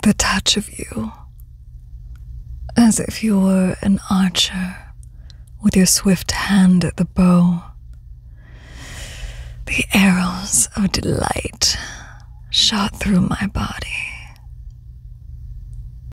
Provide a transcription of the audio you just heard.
the touch of you, as if you were an archer with your swift hand at the bow. The arrows of delight shot through my body.